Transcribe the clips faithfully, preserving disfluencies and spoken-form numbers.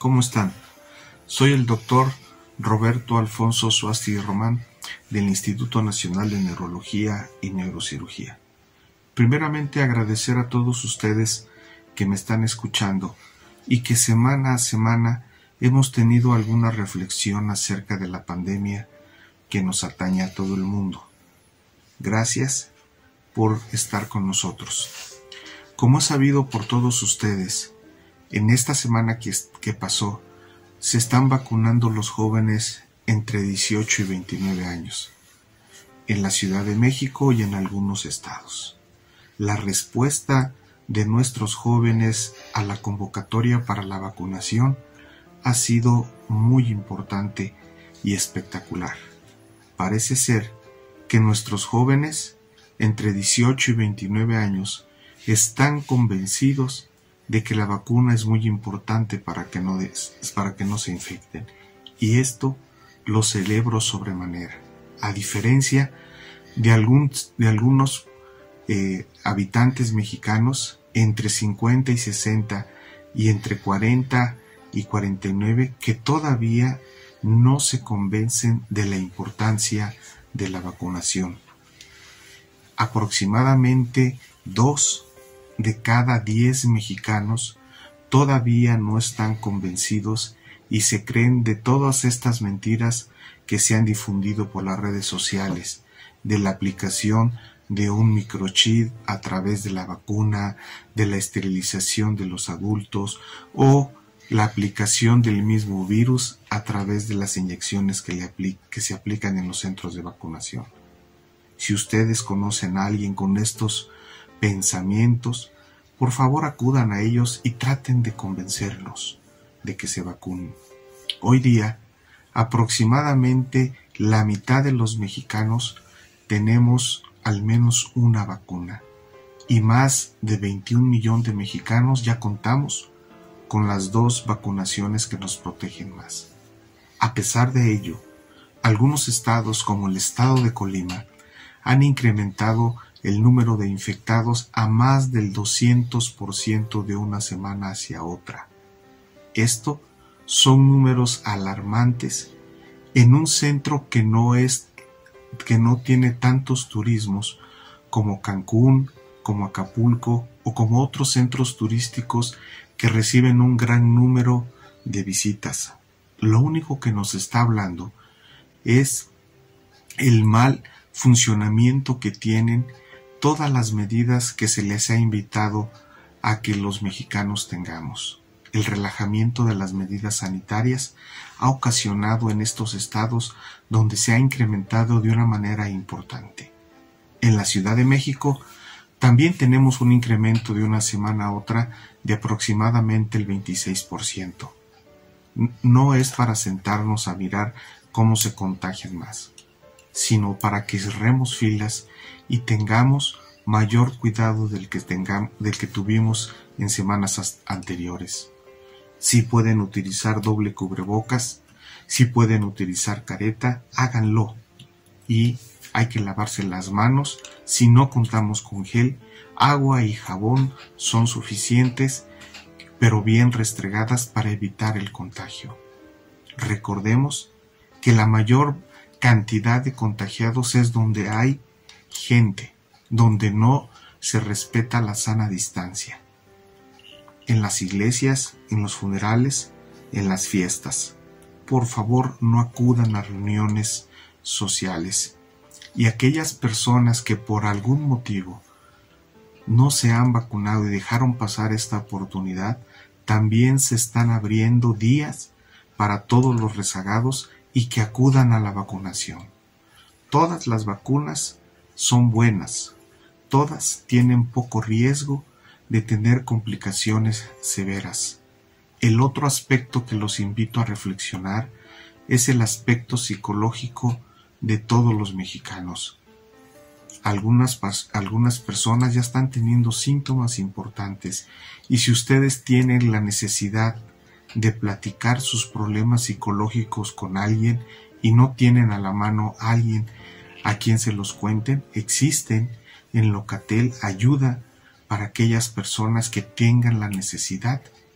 ¿Cómo están? Soy el doctor Roberto Alfonso Suasti Román del Instituto Nacional de Neurología y Neurocirugía. Primeramente agradecer a todos ustedes que me están escuchando y que semana a semana hemos tenido alguna reflexión acerca de la pandemia que nos atañe a todo el mundo. Gracias por estar con nosotros. Como es sabido por todos ustedes, en esta semana que, que pasó, se están vacunando los jóvenes entre dieciocho y veintinueve años, en la Ciudad de México y en algunos estados. La respuesta de nuestros jóvenes a la convocatoria para la vacunación ha sido muy importante y espectacular. Parece ser que nuestros jóvenes entre dieciocho y veintinueve años están convencidos de que la vacuna es muy importante para que no, des, para que no se infecten, y esto lo celebro sobremanera, a diferencia de, algún, de algunos eh, habitantes mexicanos entre cincuenta y sesenta y entre cuarenta y cuarenta y nueve que todavía no se convencen de la importancia de la vacunación. Aproximadamente dos de cada diez mexicanos todavía no están convencidos y se creen de todas estas mentiras que se han difundido por las redes sociales, de la aplicación de un microchip a través de la vacuna, de la esterilización de los adultos o la aplicación del mismo virus a través de las inyecciones que, le apli- que se aplican en los centros de vacunación. Si ustedes conocen a alguien con estos pensamientos, por favor acudan a ellos y traten de convencerlos de que se vacunen. Hoy día, aproximadamente la mitad de los mexicanos tenemos al menos una vacuna y más de veintiún millones de mexicanos ya contamos con las dos vacunaciones que nos protegen más. A pesar de ello, algunos estados como el estado de Colima han incrementado el número de infectados a más del doscientos por ciento de una semana hacia otra. Esto son números alarmantes en un centro que no es, que no tiene tantos turismos como Cancún, como Acapulco o como otros centros turísticos que reciben un gran número de visitas. Lo único que nos está hablando es el mal funcionamiento que tienen todas las medidas que se les ha invitado a que los mexicanos tengamos. El relajamiento de las medidas sanitarias ha ocasionado en estos estados donde se ha incrementado de una manera importante. En la Ciudad de México también tenemos un incremento de una semana a otra de aproximadamente el veintiséis por ciento. No es para sentarnos a mirar cómo se contagian más, sino para que cerremos filas y tengamos mayor cuidado del que, tengamos, del que tuvimos en semanas anteriores. Si pueden utilizar doble cubrebocas, si pueden utilizar careta, háganlo. Y hay que lavarse las manos. Si no contamos con gel, agua y jabón son suficientes, pero bien restregadas para evitar el contagio. Recordemos que la mayor cantidad de contagiados es donde hay gente, donde no se respeta la sana distancia. En las iglesias, en los funerales, en las fiestas. Por favor, no acudan a reuniones sociales. Y aquellas personas que por algún motivo no se han vacunado y dejaron pasar esta oportunidad, también se están abriendo días para todos los rezagados y que acudan a la vacunación. Todas las vacunas son buenas, todas tienen poco riesgo de tener complicaciones severas. El otro aspecto que los invito a reflexionar es el aspecto psicológico de todos los mexicanos. Algunas, algunas personas ya están teniendo síntomas importantes y si ustedes tienen la necesidad de platicar sus problemas psicológicos con alguien y no tienen a la mano a alguien a quien se los cuenten, existen en Locatel ayuda para aquellas personas que tengan la necesidad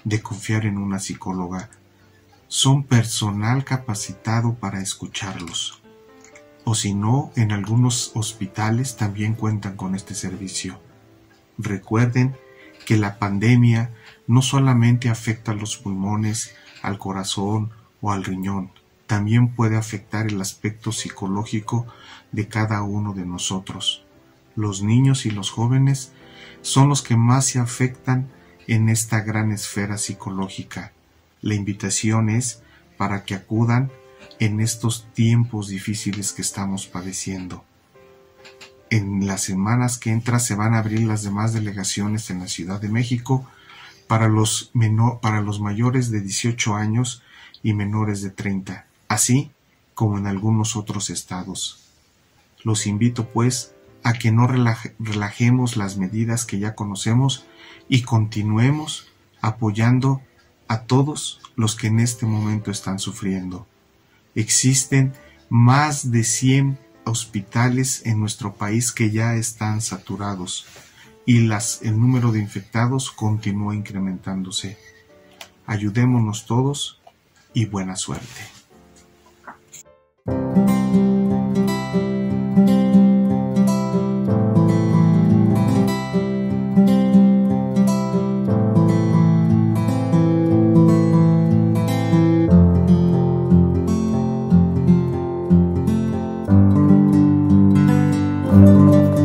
de confiar en una psicóloga. Son personal capacitado para escucharlos. O si no, en algunos hospitales también cuentan con este servicio. Recuerden que la pandemia no solamente afecta a los pulmones, al corazón o al riñón, también puede afectar el aspecto psicológico de cada uno de nosotros. Los niños y los jóvenes son los que más se afectan en esta gran esfera psicológica. La invitación es para que acudan en estos tiempos difíciles que estamos padeciendo. En las semanas que entran se van a abrir las demás delegaciones en la Ciudad de México para los, menor, para los mayores de dieciocho años y menores de treinta, así como en algunos otros estados. Los invito pues a que no relaje, relajemos las medidas que ya conocemos y continuemos apoyando a todos los que en este momento están sufriendo. Existen más de cien hospitales en nuestro país que ya están saturados y las, el número de infectados continúa incrementándose. Ayudémonos todos y buena suerte. Thank you.